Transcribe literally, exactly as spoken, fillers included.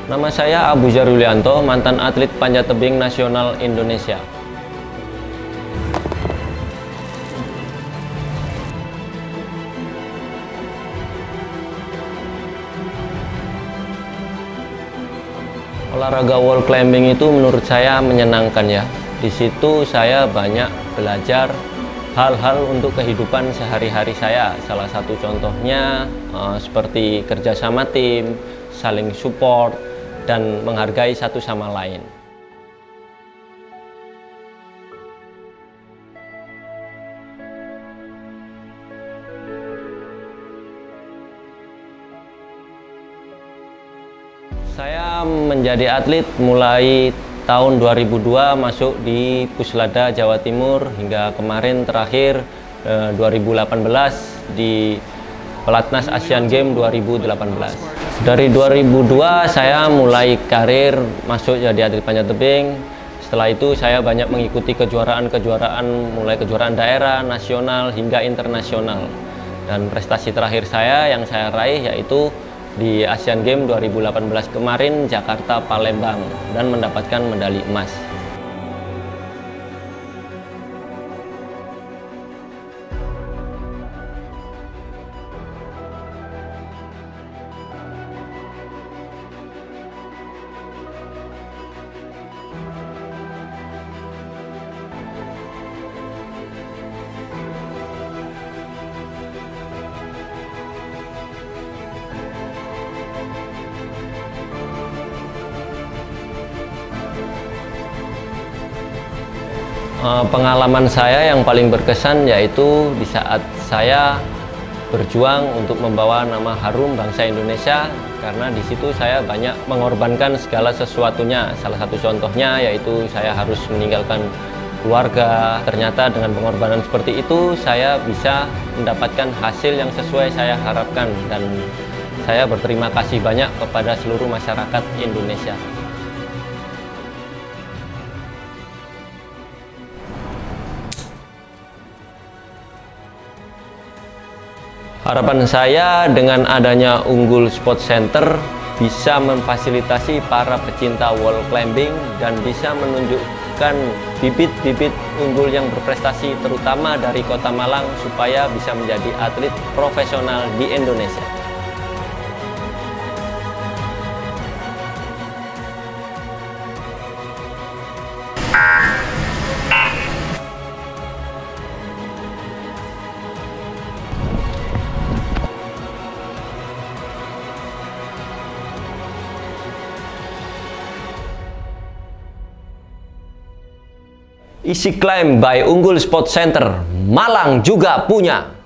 Nama saya Abu Jarulianto, mantan atlet panjat tebing nasional Indonesia. Olahraga wall climbing itu menurut saya menyenangkan ya. Di situ saya banyak belajar hal-hal untuk kehidupan sehari-hari saya. Salah satu contohnya uh, seperti kerja sama tim, saling support, dan menghargai satu sama lain. Saya menjadi atlet mulai tahun dua ribu dua, masuk di Puslada Jawa Timur, hingga kemarin terakhir eh, dua ribu delapan belas di Pelatnas Asian Games dua ribu delapan belas. Dari dua ribu dua saya mulai karir masuk jadi atlet panjat tebing. Setelah itu saya banyak mengikuti kejuaraan-kejuaraan, mulai kejuaraan daerah, nasional, hingga internasional. Dan prestasi terakhir saya yang saya raih yaitu di Asian Games dua ribu delapan belas kemarin, Jakarta Palembang, dan mendapatkan medali emas. Pengalaman saya yang paling berkesan yaitu di saat saya berjuang untuk membawa nama harum bangsa Indonesia, karena di situ saya banyak mengorbankan segala sesuatunya. Salah satu contohnya yaitu saya harus meninggalkan keluarga. Ternyata dengan pengorbanan seperti itu saya bisa mendapatkan hasil yang sesuai saya harapkan, dan saya berterima kasih banyak kepada seluruh masyarakat Indonesia. Harapan saya dengan adanya Unggul Sports Center bisa memfasilitasi para pecinta wall climbing dan bisa menunjukkan bibit-bibit unggul yang berprestasi terutama dari Kota Malang supaya bisa menjadi atlet profesional di Indonesia. Easy Climb by Unggul Sports Center, Malang juga punya.